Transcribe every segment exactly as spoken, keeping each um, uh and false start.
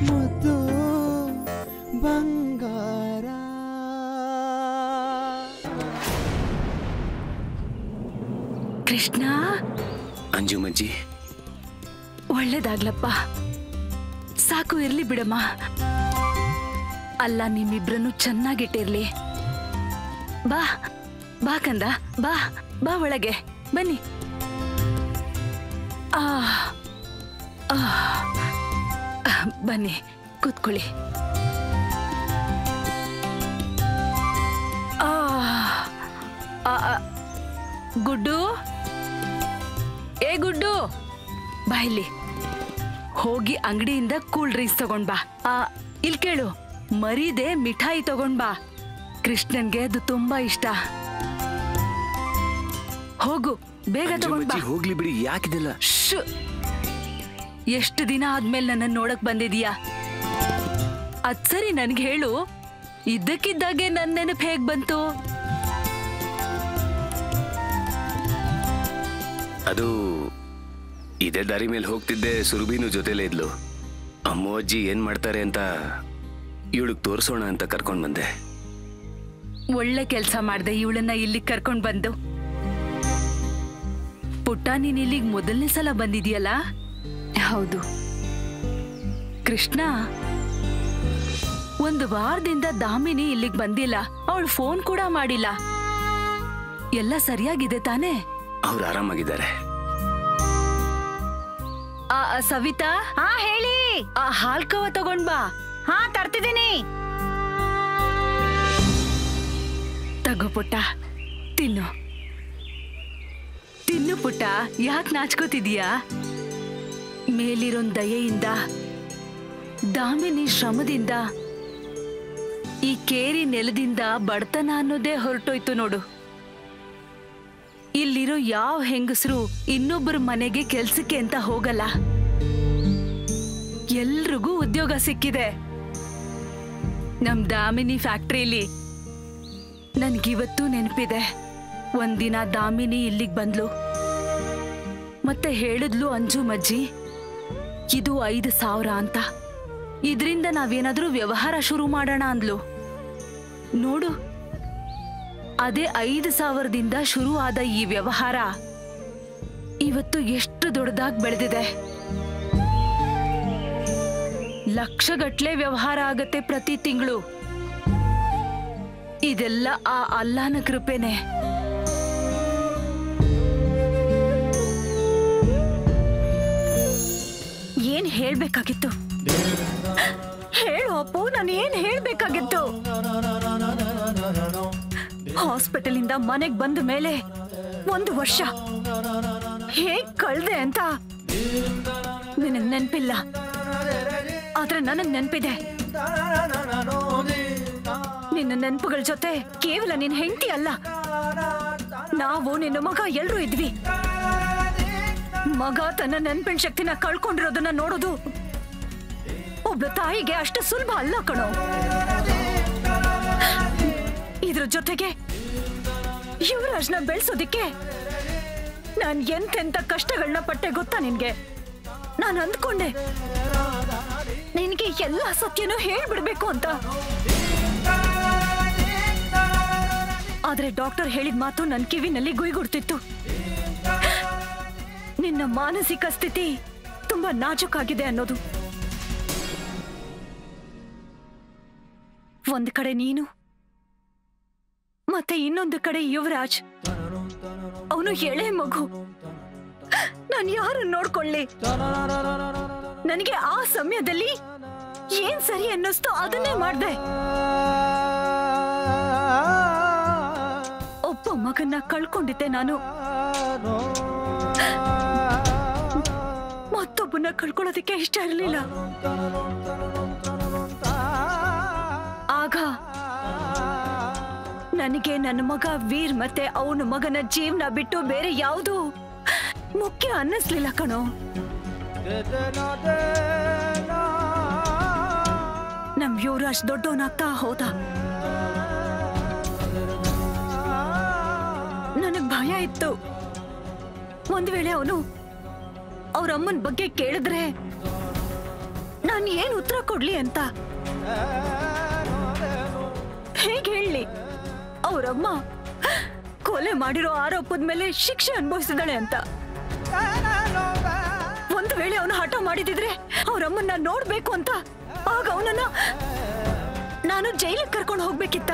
ಮುದ್ದು ಬಂಗಾರ. ಕೃಷ್ಣ. ಅಂಜುಮಜ್ಜಿ, ಒಳ್ಳೇದಾಗ್ಲಪ್ಪ. ಸಾಕು, ಇರ್ಲಿ ಬಿಡಮ್ಮ. ಅಲ್ಲ, ನಿಮ್ಮಿಬ್ರನ್ನು ಚೆನ್ನಾಗಿಟ್ಟಿರ್ಲಿ. ಬಾ ಬಾ ಕಂದ, ಬಾ ಬಾ ಒಳಗೆ ಬನ್ನಿ. ಆ ಬನ್ನಿ, ಕೂತ್ಕೊಳ್ಳಿ. ಆ ಗುಡ್ಡು, ಏ ಗುಡ್ಡು, ಬಾ ಇಲ್ಲಿ. ಹೋಗಿ ಅಂಗಡಿಯಿಂದ ಕೂಲ್ ಡ್ರಿಂಕ್ಸ್ ತಗೊಂಡ್ ಬಾ. ಆ ಇಲ್ ಕೇಳು, ಮರೀದೆ ಮಿಠಾಯಿ ತಗೊಂಡ್ ಬಾ. ಕೃಷ್ಣನ್ಗೆ ಅದು ತುಂಬಾ ಇಷ್ಟ. ಹೋಗು, ಬೇಗ ತಗೊಂಡ್ ಬಾ. ಹೋಗ್ಲಿ ಬಿಡಿ, ಯಾಕಿದೆಲ್ಲ? ಎಷ್ಟು ದಿನ ಆದ್ಮೇಲೆ ನನ್ನ ನೋಡಕ್ ಬಂದಿದೀಯಾ? ಅದ್ ಸರಿ, ನನ್ಗೆ ಹೇಳು, ಇದ್ದಕ್ಕಿದ್ದಾಗೆ ನನ್ ನೆನಪು ಹೇಗ್ ಬಂತು? ಅದು ಇದೇ ದಾರಿ ಮೇಲೆ ಹೋಗ್ತಿದ್ದೆ, ಸುರಭಿನೂ ಜೊತೆಲೇ ಇದ್ಲು. ಅಮ್ಮೋ ಅಜ್ಜಿ ಏನ್ ಮಾಡ್ತಾರೆ ಅಂತ ಇವಳಿಗೆ ತೋರಿಸೋಣ ಅಂತ ಕರ್ಕೊಂಡ್ ಬಂದೆ. ಒಳ್ಳೆ ಕೆಲ್ಸ ಮಾಡ್ದೆ ಇವಳನ್ನ ಇಲ್ಲಿಗೆ ಕರ್ಕೊಂಡ್ ಬಂದು. ಪುಟ್ಟ, ನೀನ್ ಇಲ್ಲಿಗೆ ಮೊದಲನೇ ಸಲ ಬಂದಿದ್ಯಲ್ಲ? ಹೌದು. ಕೃಷ್ಣ, ಒಂದು ವಾರದಿಂದ ದಾಮಿನಿ ಇಲ್ಲಿಗೆ ಬಂದಿಲ್ಲ. ಅವಳು ಫೋನ್ ಕೂಡ ಮಾಡಿಲ್ಲ. ಎಲ್ಲ ಸರಿಯಾಗಿದೆ ತಾನೇ? ಅವ್ರು ಆರಾಮಾಗಿದ್ದಾರೆ. ಆ ಸವಿತಾ. ಹಾ ಹೇಳಿ. ಆ ಹಾಲ್ಕವ ತಗೊಂಡ್ ಬಾ. ಹಾ ತರ್ತಿದ್ದೀನಿ. ತಗೋ ಪುಟ್ಟ, ತಿನ್ನು ತಿನ್ನು ಪುಟ್ಟ. ಯಾಕೆ ನಾಚ್ಕೋತಿದೀಯಾ? ಮೇಲಿರೋನ್ ದಯೆಯಿಂದ, ದಾಮಿನಿ ಶ್ರಮದಿಂದ, ಈ ಕೇರಿ ನೆಲದಿಂದ ಬಡತನ ಅನ್ನೋದೇ ಹೊರಟೋಯ್ತು ನೋಡು. ಇಲ್ಲಿರೋ ಯಾವ ಹೆಂಗಸರು ಇನ್ನೊಬ್ಬರ ಮನೆಗೆ ಕೆಲ್ಸಕ್ಕೆ ಅಂತ ಹೋಗಲ್ಲ. ಎಲ್ರಿಗೂ ಉದ್ಯೋಗ ಸಿಕ್ಕಿದೆ. ನಮ್ ದಾಮಿನಿ ಫ್ಯಾಕ್ಟ್ರಿಲಿ. ನನ್ಗಿವತ್ತೂ ನೆನಪಿದೆ, ಒಂದಿನ ದಾಮಿನಿ ಇಲ್ಲಿಗೆ ಬಂದ್ಲು. ಮತ್ತೆ ಹೇಳಿದ್ಲು, ಅಂಜುಮಜ್ಜಿ, ಇದು ಐದು ಸಾವಿರ ಅಂತ, ಇದ್ರಿಂದ ನಾವೇನಾದ್ರೂ ವ್ಯವಹಾರ ಶುರು ಮಾಡೋಣ ಅಂದ್ಲು. ನೋಡು, ಅದೇ ಐದು ಸಾವಿರದಿಂದ ಶುರು ಆದ ಈ ವ್ಯವಹಾರ ಇವತ್ತು ಎಷ್ಟು ದೊಡ್ಡದಾಗಿ ಬೆಳೆದಿದೆ. ಲಕ್ಷಗಟ್ಲೆ ವ್ಯವಹಾರ ಆಗತ್ತೆ ಪ್ರತಿ ತಿಂಗಳು. ಇದೆಲ್ಲ ಆ ಅಲ್ಲಾನ ಕೃಪೆನೆ. ಏನ್ ಹೇಳ್ಬೇಕಾಗಿತ್ತು? ಹೇಳು ಅಪ್ಪು, ನಾನು ಏನ್ ಹೇಳ್ಬೇಕಾಗಿತ್ತು? ಹಾಸ್ಪಿಟಲ್ ಇಂದ ಮನೆಗ್ ಬಂದ ಮೇಲೆ ಒಂದು ವರ್ಷ ಹೇಗ್ ಕಳ್ದೆ ಅಂತ ನಿನಗ್ ನೆನ್ಪಿಲ್ಲ, ಆದ್ರೆ ನನಗ್ ನೆನ್ಪಿದೆ. ನಿನ್ನ ನೆನ್ಪುಗಳ ಜೊತೆ ಕೇವಲ ನಿನ್ ಹೆಂಡತಿ ಅಲ್ಲ, ನಾವು ನಿನ್ನ ಮಗ ಎಲ್ರೂ ಇದ್ವಿ. ಮಗ ತನ್ನ ನೆನ್ಪಿನ ಶಕ್ತಿನ ಕಳ್ಕೊಂಡಿರೋದನ್ನ ನೋಡೋದು ಒಬ್ಬ ತಾಯಿಗೆ ಅಷ್ಟು ಸುಲಭ ಅಲ್ಲ ಕಣೋ. ಇದ್ರ ಜೊತೆಗೆ ಯುವರಾಜ್ನ ಬೆಳೆಸೋದಿಕ್ಕೆ ನಾನ್ ಎಂತೆಂತ ಕಷ್ಟಗಳನ್ನ ಪಟ್ಟೆ ಗೊತ್ತಾ ನಿನ್ಗೆ? ನಾನು ಅಂದ್ಕೊಂಡೆ ನಿನ್ಗೆ ಎಲ್ಲಾ ಸತ್ಯನೂ ಹೇಳ್ಬಿಡ್ಬೇಕು ಅಂತ. ಆದ್ರೆ ಡಾಕ್ಟರ್ ಹೇಳಿದ ಮಾತು ನನ್ ಕಿವಿನಲ್ಲಿ ಗುಯ್ಗುಡ್ತಿತ್ತು. ನಿನ್ನ ಮಾನಸಿಕ ಸ್ಥಿತಿ ತುಂಬಾ ನಾಜೂಕಾಗಿದೆ ಅನ್ನೋದು. ಒಂದ್ ಕಡೆ ನೀನು, ಮತ್ತೆ ಇನ್ನೊಂದು ಕಡೆ ಯುವರಾಜ್. ಅವನು ಎಳೆ ಮಗು. ನಾನು ಯಾರನ್ನು ನೋಡ್ಕೊಳ್ಳಿ? ನನಗೆ ಆ ಸಮಯದಲ್ಲಿ ಏನ್ ಸರಿ ಅನ್ನಿಸ್ತೋ ಅದನ್ನೇ ಮಾಡ್ದೆ. ಒಬ್ಬ ಮಗನ್ನ ಕಳ್ಕೊಂಡಿದ್ದೆ ನಾನು, ಮತ್ತೊಬ್ಬನ ಕಳ್ಕೊಳ್ಳೋದಕ್ಕೆ ಇಷ್ಟ ಇರಲಿಲ್ಲ. ಆಗ ನನಗೆ ನನ್ನ ಮಗ ವೀರ್ ಮತ್ತೆ ಅವನ ಮಗನ ಜೀವನ ಬಿಟ್ಟು ಬೇರೆ ಯಾವುದು ಮುಖ್ಯ ಅನ್ನಿಸ್ಲಿಲ್ಲ ಕಣೋ. ನಮ್ ಯುವರಾಜ್ ದೊಡ್ಡವನಾಗ್ತಾ ಹೋದ. ನನಗ್ ಭಯ ಇತ್ತು, ಒಂದ್ ವೇಳೆ ಅವನು ಅವ್ರ ಅಮ್ಮನ ಬಗ್ಗೆ ಕೇಳಿದ್ರೆ ನಾನು ಏನ್ ಉತ್ತರ ಕೊಡ್ಲಿ ಅಂತ ಹೇಗೆ ಹೇಳಿ? ಅವರಮ್ಮ ಕೊಲೆ ಮಾಡಿರೋ ಆರೋಪದ ಮೇಲೆ ಶಿಕ್ಷೆ ಅನುಭವಿಸಿದಾಳೆ ಅಂತ. ಒಂದು ವೇಳೆ ಅವನು ಹಠ ಮಾಡಿದಿದ್ರೆ ಅವರಮ್ಮನ್ನ ನೋಡ್ಬೇಕು ಅಂತ, ಆಗ ಅವನನ್ನ ನಾನು ಜೈಲಿಗೆ ಕರ್ಕೊಂಡು ಹೋಗ್ಬೇಕಿತ್ತ.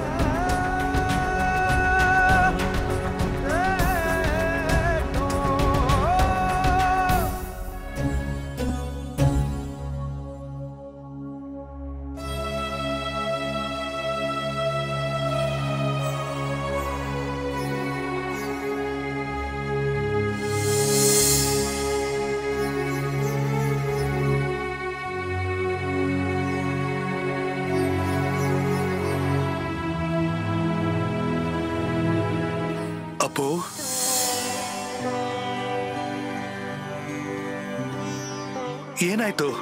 ಅಪ್ಪು, ಏನಾಯ್ತು?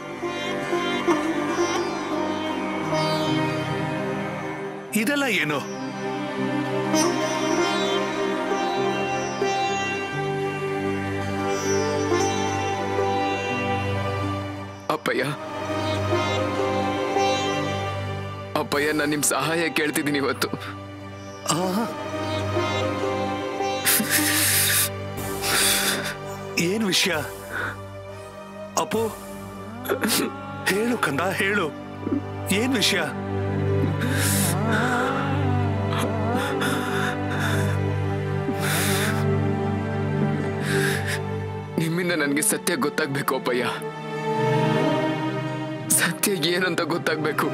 ಇದೆಲ್ಲ ಏನು? ಅಪ್ಪಯ್ಯ, ಅಪ್ಪಯ್ಯ, ನಾನು ನಿಮ್ ಸಹಾಯ ಕೇಳ್ತಿದ್ದೀನಿ ಇವತ್ತು. ಏನ್ ವಿಷಯ ಅಪ್ಪು? ಹೇಳು ಕಂದ, ಹೇಳು, ಏನ್ ವಿಷಯ? ನಿಮ್ಮಿಂದ ನನಗೆ ಸತ್ಯ ಗೊತ್ತಾಗ್ಬೇಕು ಅಪ್ಪಯ್ಯ. ಸತ್ಯ ಏನಂತ ಗೊತ್ತಾಗ್ಬೇಕು.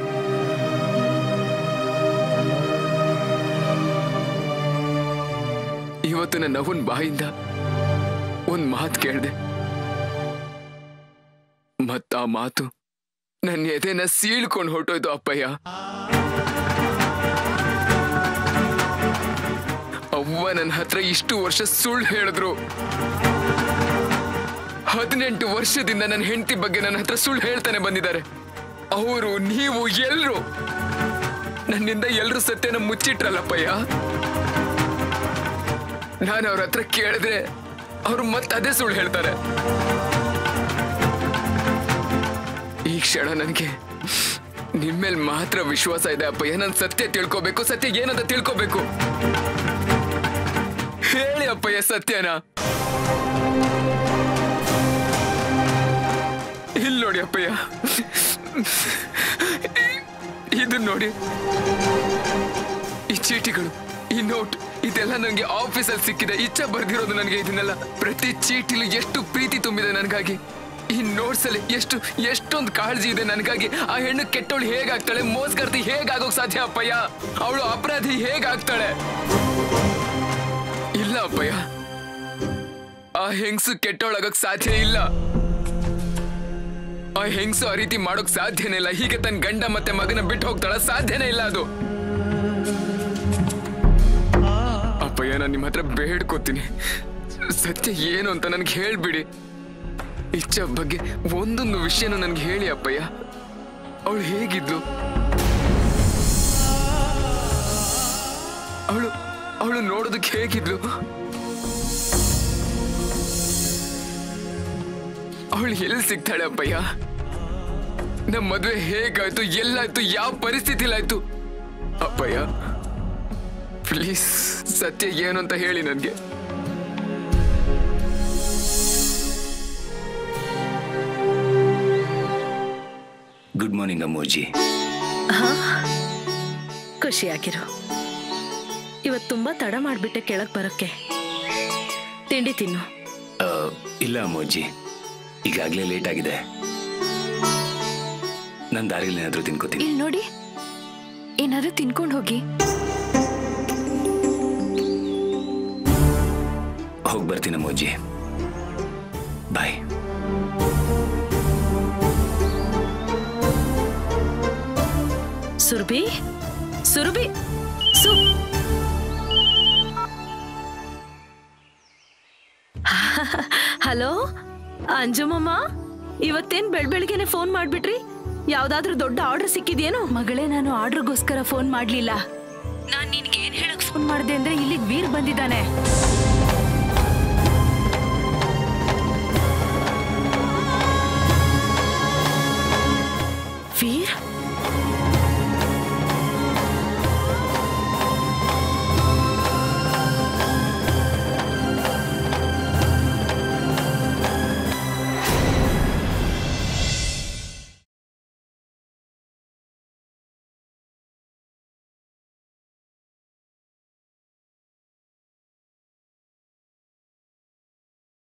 ಇವತ್ತು ನನ್ನ ಅವನ್ ಬಾಯಿಂದ ಒಂದ್ ಮಾತು ಕೇಳ್ದೆ, ಮತ್ತ ಆ ಮಾತು ನನ್ನ ಎದೆನ ಸೀಳ್ಕೊಂಡು ಹೊರಟೋಯ್ತು ಅಪ್ಪಯ್ಯ. ಅವ್ವ ನನ್ನ ಹತ್ರ ಇಷ್ಟು ವರ್ಷ ಸುಳ್ಳು ಹೇಳಿದ್ರು. ಹದಿನೆಂಟು ವರ್ಷದಿಂದ ನನ್ನ ಹೆಂಡತಿ ಬಗ್ಗೆ ನನ್ನ ಹತ್ರ ಸುಳ್ಳು ಹೇಳ್ತಾನೆ ಬಂದಿದ್ದಾರೆ. ಅವರು, ನೀವು ಎಲ್ರು ನನ್ನಿಂದ ಎಲ್ರು ಸತ್ಯನ ಮುಚ್ಚಿಟ್ರಲ್ಲಪ್ಪಯ್ಯ. ನಾನು ಅವ್ರ ಹತ್ರ ಕೇಳಿದ್ರೆ ಅವ್ರು ಮತ್ತೆ ಅದೇ ಸುಳ್ಳು ಹೇಳ್ತಾರೆ. ಈ ಕ್ಷಣ ನನಗೆ ನಿಮ್ಮೇಲೆ ಮಾತ್ರ ವಿಶ್ವಾಸ ಇದೆ ಅಪ್ಪಯ್ಯ. ನಾನು ಸತ್ಯ ತಿಳ್ಕೋಬೇಕು. ಸತ್ಯ ಏನಂತ ತಿಳ್ಕೋಬೇಕು. ಹೇಳಿ ಅಪ್ಪಯ್ಯ ಸತ್ಯನ. ಇಲ್ಲಿ ನೋಡಿ ಅಪ್ಪಯ್ಯ, ಇದನ್ನ ನೋಡಿ, ಈ ಚೀಟಿಗಳು, ಈ ನೋಟ್, ಇದೆಲ್ಲ ನನಗೆ ಆಫೀಸಲ್ಲಿ ಸಿಕ್ಕಿದೆ. ಇಚ್ಛೆ ಬರ್ದಿರೋದು ನನಗೆ. ಇದನ್ನೆಲ್ಲ ಪ್ರತಿ ಚೀಟಿಲಿ ಎಷ್ಟು ಪ್ರೀತಿ ತುಂಬಿದೆ ನನಗಾಗಿ. ಈ ನೋಟ್ಸ್ ಅಲ್ಲಿ ಎಷ್ಟು ಎಷ್ಟೊಂದು ಕಾಳಜಿ ಇದೆ ನನಗಾಗಿ. ಆ ಹೆಣ್ಣು ಕೆಟ್ಟವಳು ಹೇಗಾಗ್ತಾಳೆ, ಮೋಸಗಾರ್ತಿ ಹೇಗಾಗೋಕ್ ಸಾಧ್ಯ ಅಪ್ಪಯ್ಯ? ಅವಳು ಅಪರಾಧಿ ಹೇಗಾಗ್ತಾಳೆ? ಇಲ್ಲ ಅಪ್ಪಯ್ಯ, ಆ ಹೆಂಗಸು ಕೆಟ್ಟವಳಾಗಕ್ ಸಾಧ್ಯ ಇಲ್ಲ. ಆ ಹೆಂಗಸು ಆ ರೀತಿ ಮಾಡೋಕ್ ಸಾಧ್ಯನೇ ಇಲ್ಲ. ಹೀಗೆ ತನ್ನ ಗಂಡ ಮತ್ತೆ ಮಗನ ಬಿಟ್ಟು ಹೋಗ್ತಾಳ? ಸಾಧ್ಯನೇ ಇಲ್ಲ ಅದು. ಅಪ್ಪಯ್ಯ, ನಾನು ನಿಮ್ಮ ಹತ್ರ ಬೇಡ್ಕೋತೀನಿ, ಸತ್ಯ ಏನು ಅಂತ ನನ್ಗೆ ಹೇಳ್ಬಿಡಿ. ಇಚ್ಛೆ ಬಗ್ಗೆ ಒಂದೊಂದು ವಿಷಯನ ನನ್ಗೆ ಹೇಳಿ ಅಪ್ಪಯ್ಯ. ಅವಳು ಹೇಗಿದ್ಲು? ಅವಳು ಅವಳು ನೋಡೋದಕ್ಕೆ ಹೇಗಿದ್ಲು? ಅವಳು ಎಲ್ಲಿ ಸಿಗ್ತಾಳೆ ಅಪ್ಪಯ್ಯ? ನಮ್ಮ ಮದುವೆ ಹೇಗಾಯ್ತು, ಎಲ್ಲಾಯ್ತು, ಯಾವ ಪರಿಸ್ಥಿತಿಲಾಯ್ತು? ಅಪ್ಪಯ್ಯ ಪ್ಲೀಸ್ ಸತ್ಯ ಏನು ಅಂತ ಹೇಳಿ ನನ್ಗೆ. ಗುಡ್ ಮಾರ್ನಿಂಗ್ ಅಮ್ಮೋಜಿ. ಖುಷಿಯಾಗಿರು. ಇವತ್ತು ತುಂಬಾ ತಡ ಮಾಡ್ಬಿಟ್ಟೆ ಕೆಳಗ್ ಬರಕ್ಕೆ. ತಿಂಡಿ ತಿನ್ನು. ಇಲ್ಲ ಅಮ್ಮೋಜಿ, ಈಗಾಗ್ಲೇ ಲೇಟ್ ಆಗಿದೆ. ನಾನು ದಾರಿಯಲ್ಲಿ ಏನಾದ್ರೂ ತಿನ್ಕೋತೀನಿ. ಇಲ್ಲಿ ನೋಡಿ, ಏನಾದ್ರೂ ತಿನ್ಕೊಂಡು ಹೋಗಿ. ಹೋಗಿ ಬರ್ತೀನಿ ಅಮ್ಮೋಜಿ. ಬಾಯ್. ಸುರ್ಬಿ, ಸುರ್ಬಿ, ಸು ಹಲೋ ಅಂಜುಮಮ್ಮ, ಇವತ್ತೇನ್ ಬೆಳ್ ಬೆಳಿಗ್ಗೆನೆ ಫೋನ್ ಮಾಡ್ಬಿಟ್ರಿ? ಯಾವ್ದಾದ್ರೂ ದೊಡ್ಡ ಆರ್ಡರ್ ಸಿಕ್ಕಿದೇನೋ? ಮಗಳೇ, ನಾನು ಆರ್ಡರ್ಗೋಸ್ಕರ ಫೋನ್ ಮಾಡ್ಲಿಲ್ಲ. ನಾನ್ ನಿನ್ಗೆ ಏನ್ ಹೇಳಕ್ ಫೋನ್ ಮಾಡ್ದೆ ಅಂದ್ರೆ ಇಲ್ಲಿಗೆ ವೀರ್ ಬಂದಿದ್ದಾನೆ.